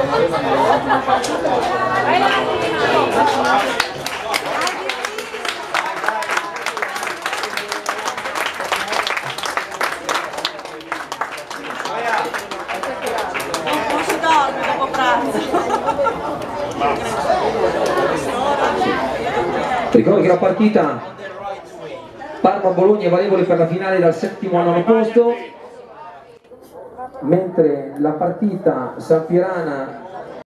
Non si dorme dopo pranzo. Ricordo che la partita Parma-Bologna è valevole per la finale dal 7° al 9° posto, mentre la partita Sampierana